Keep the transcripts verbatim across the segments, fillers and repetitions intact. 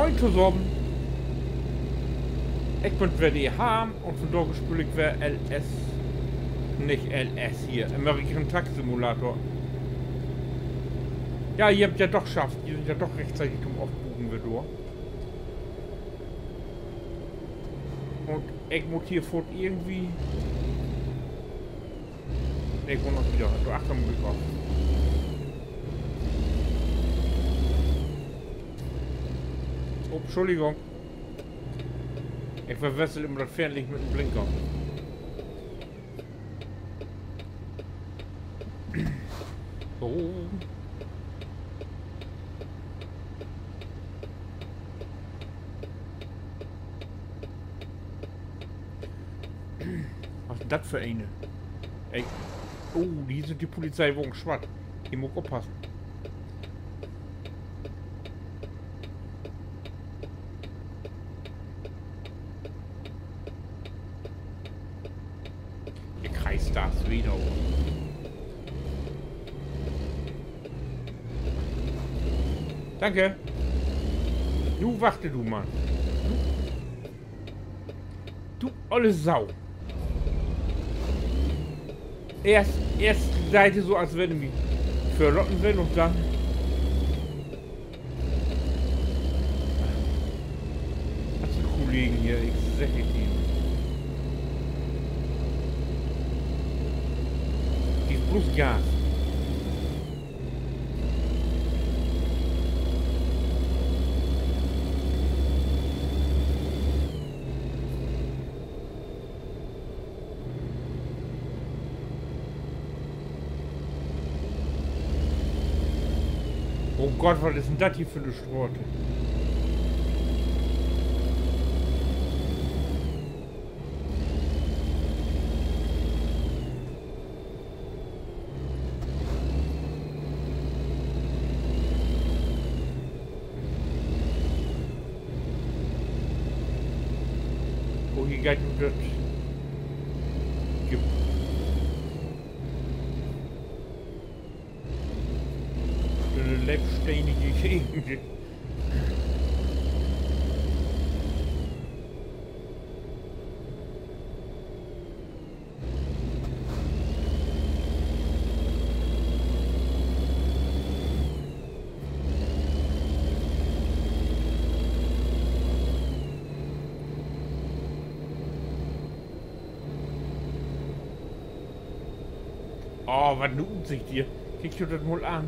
Moin zusammen. Ich bin wer die haben und von dort spiele ich wer L S. Nicht L S hier. American Truck Simulator. Ja, ihr habt ja doch geschafft. Ihr sind ja doch rechtzeitig zum Aufbuchen wir durch. Und ich muss hier fort irgendwie. Ne, ich wohne noch wieder. Du Achtung, muss auf. Oh, Entschuldigung. Ich verwechsel immer das Fernlicht mit dem Blinker. Oh. Was ist denn das für eine? Ey. Oh, die sind die Polizeiwagen schwarz. Hier muss aufpassen. Ihr kreist das wieder. Danke. Du warte du mal. Du olle Sau. Erst, erst seid ihr so, als wenn ihr mich verlocken will und dann... Was sind Kollegen hier? Ich sag es ihnen. Die ist bloß Gas. Oh Gott, was ist denn das hier für eine Strote? Oh, hier geht nur das. Gibt. Eine lebenständige Gegend. Oh, was eine Umsicht hier. Kriegst du das mal an?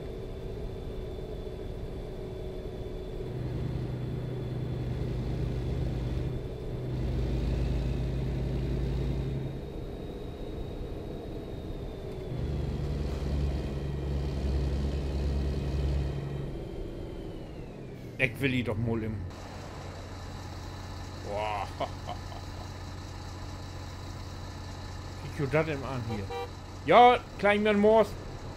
Ich will die doch mal im... Boah. Kriegst du das denn an hier? Ja, Kleinmann Moors.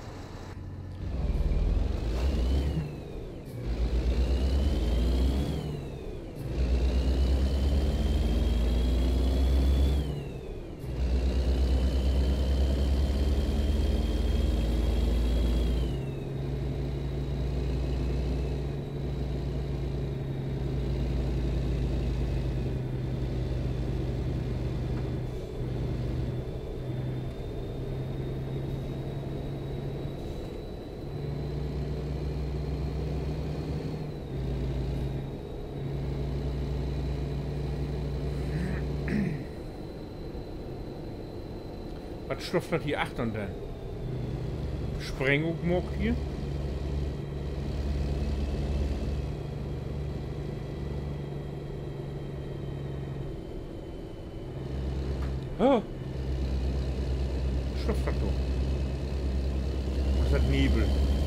Was stofft das hier acht und dann? Sprengung mag hier? Oh! Stofft das doch. Was hat Nebel?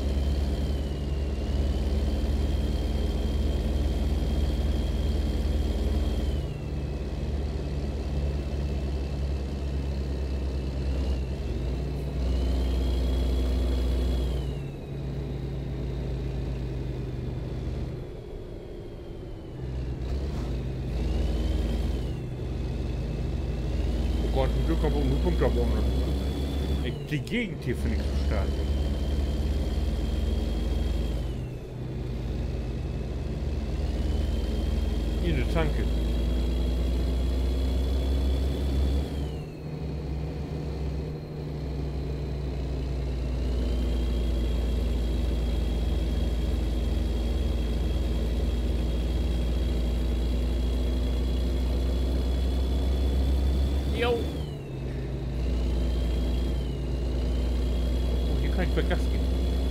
Gott, ein Glück aber nur kommt aber auch noch. Die Gegend hier finde ich so stark. Hier eine Tanke. Jo. Oh, hier kann ich bei Gas geben.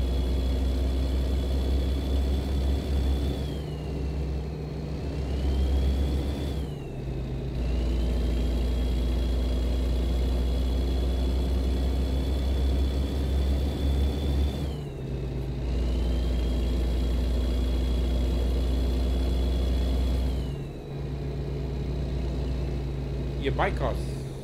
Ihr Bikers.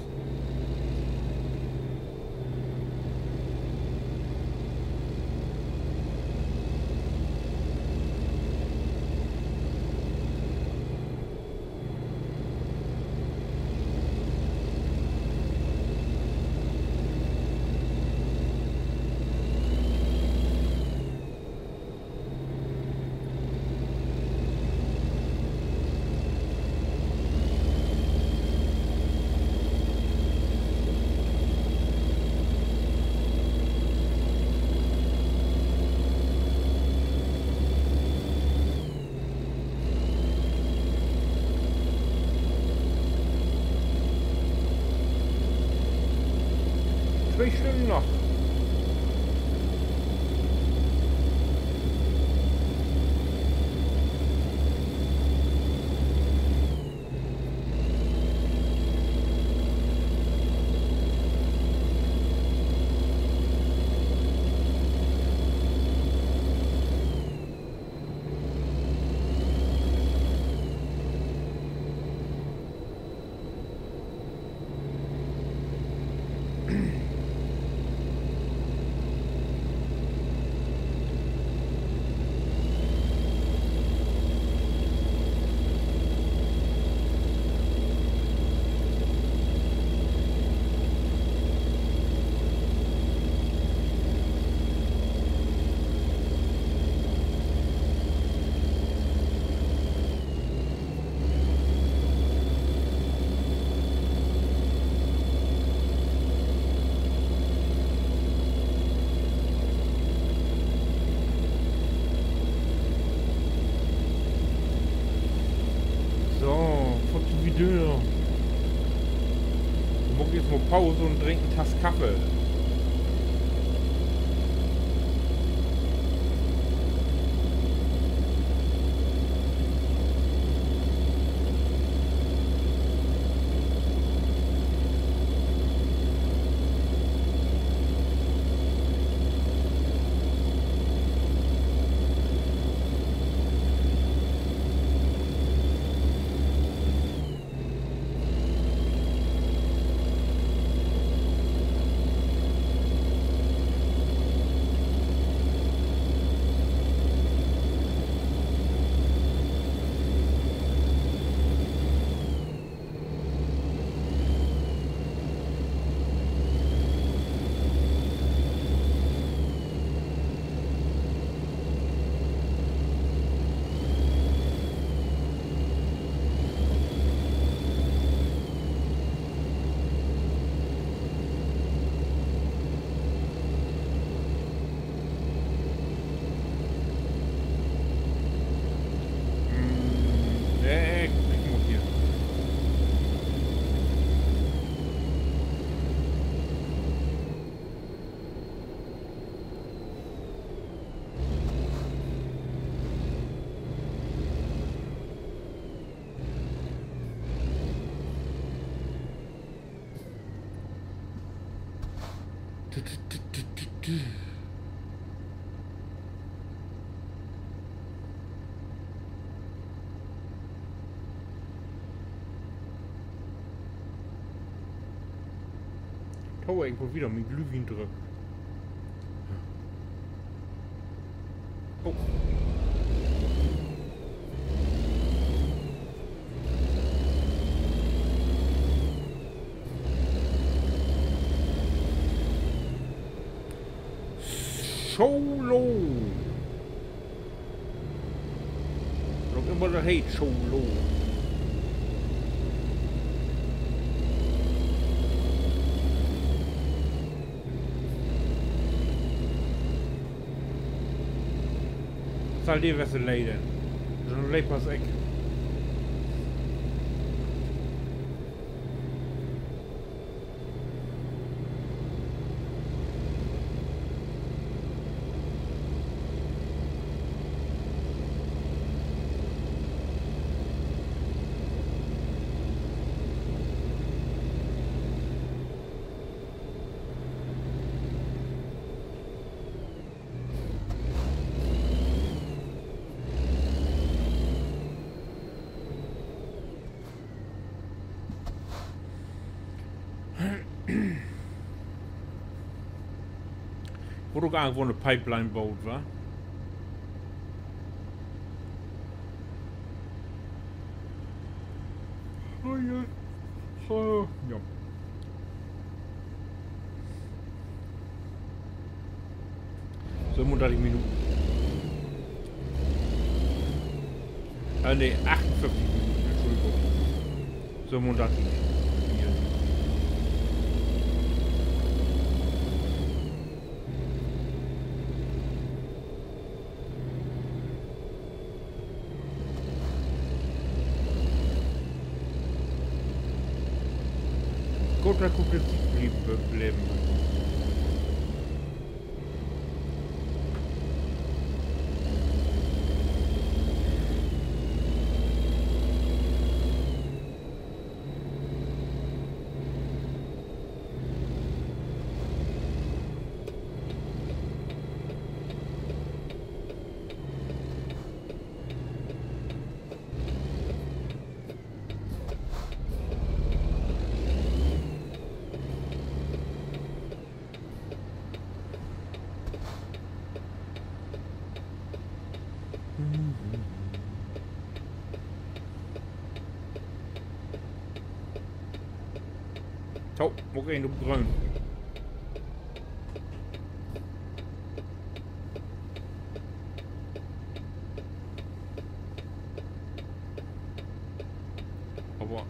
Zwei Stunden noch. Döner. Ich mache jetzt mal Pause und trinke einen Tass Kaffee. Oh, irgendwo wieder mit Glühwein drück. Oh. Solo. Noch immer der Hate Solo. zal die wessen leiden. Zo'n leep als ik. Wordt ook aangevonden een pijplijnboot, wa? Oh ja. Oh, ja. Zo moet dat ik me doen. Uh, nee, achtenzestig minuten, Entschuldigung. Zo moet dat niet. Contra competitie probleem. Zo, ook één op bruin. Oh, wat?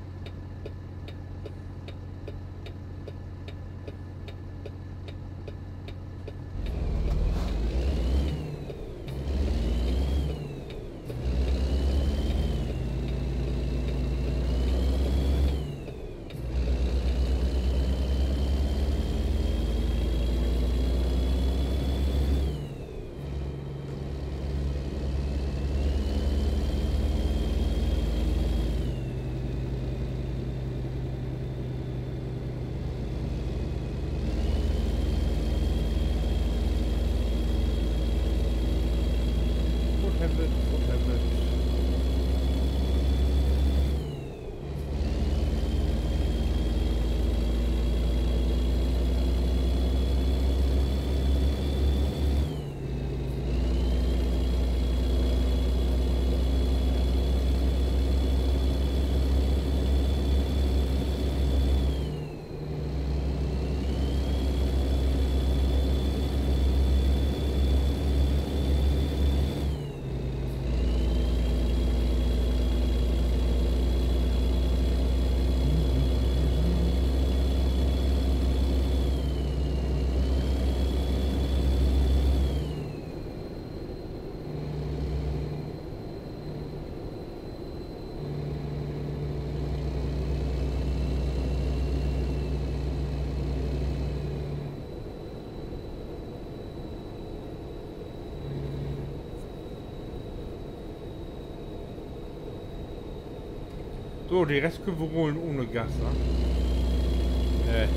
So, die Rest können wir holen ohne Gas, ne? Äh.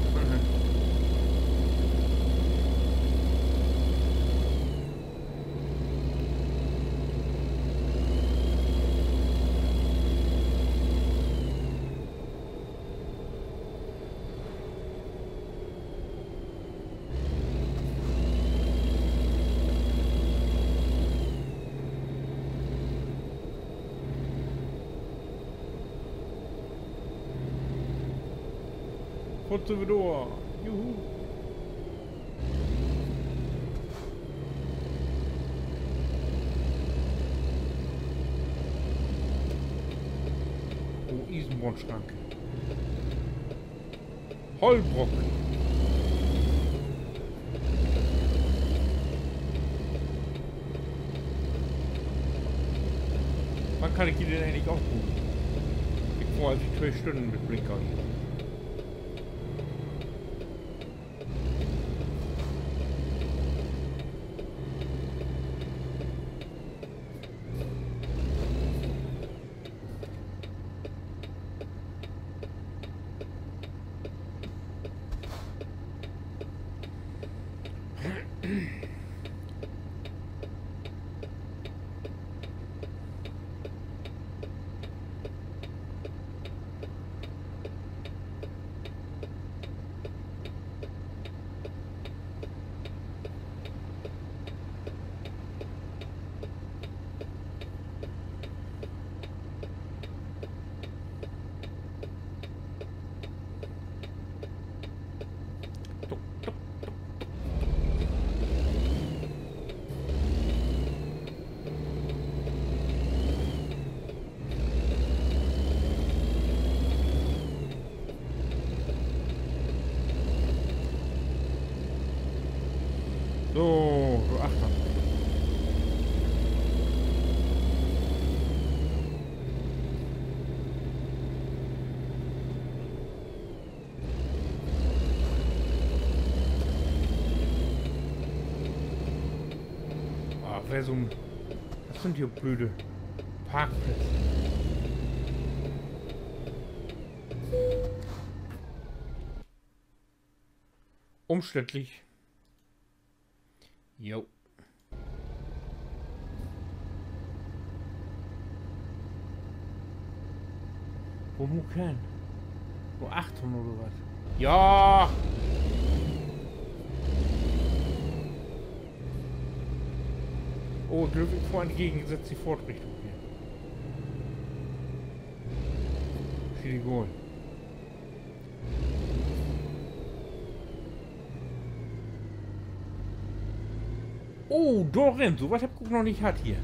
Potten we door. Joehoe. Oh, Isenbrandschrank. Holbrock. kann ich die denn eigentlich auch gut? Ich war also zwei Stunden mit Blinker hier. So, du Achter. Ah, wer so ein... Was sind hier blöde Parkplätze? Umständlich. Jo. Wo mu kein? Wo Achtung oder was? Ja! Oh, dürfen wir vor entgegengesetzt die Fortrichtung hier. Schilligol. Oh, Dorin, sowas hab ich noch nicht hat hier.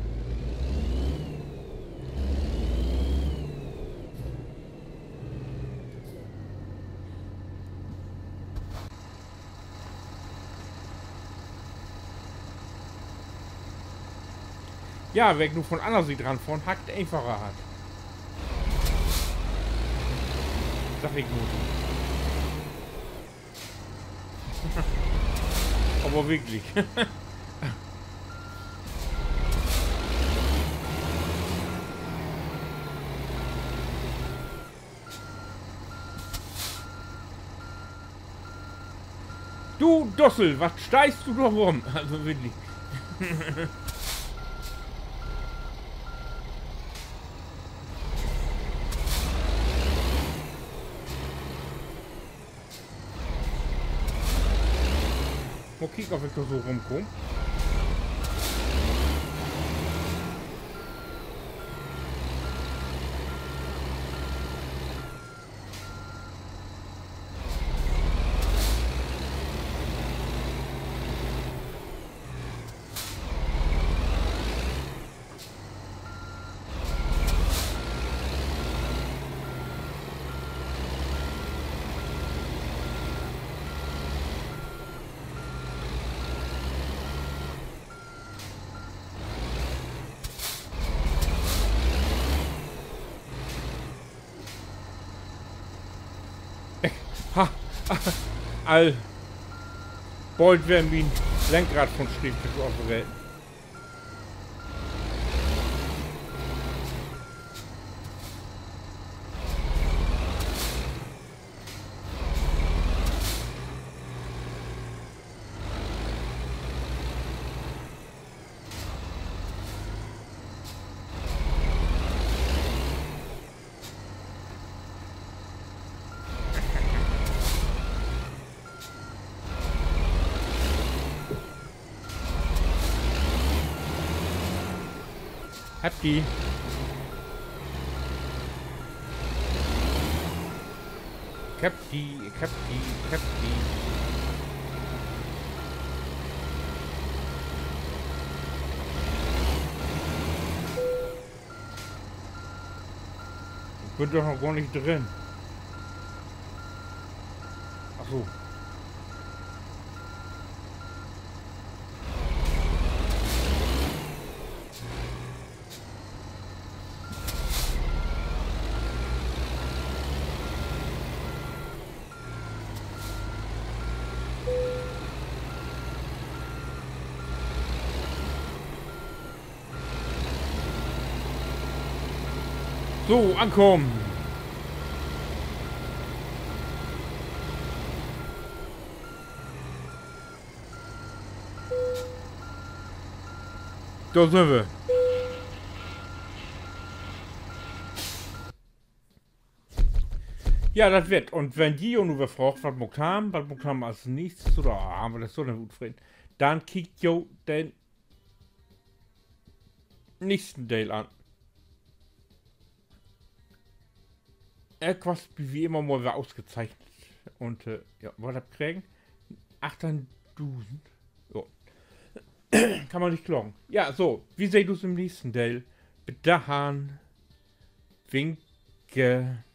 Ja, wer nur von einer Seite dran von hackt einfacher hat. Sag ich nur. Aber wirklich. Du Dossel, was steigst du da rum? Also wirklich. Mal kicken, ob ich da so rumkomme. Ha! All. Bald werden wir ein Lenkrad von Schneefisch aufgerät. Hab die. Ich hab die, ich hab die, ich hab die. Ich bin doch noch gar nicht drin. Ach so. So, ankommen. Da sind wir. Ja, das wird. Und wenn die und wir fragen, was wir haben, was wir haben als nächstes, oder haben wir das so denn gut frieden, dann kickt jo den nächsten Teil an. Etwas wie immer mal wieder ausgezeichnet. Und äh, ja, was das kriegen? achthunderttausend. So. Kann man nicht klagen. Ja, so. Wie seht du es im nächsten Teil? Bedahan. Winke.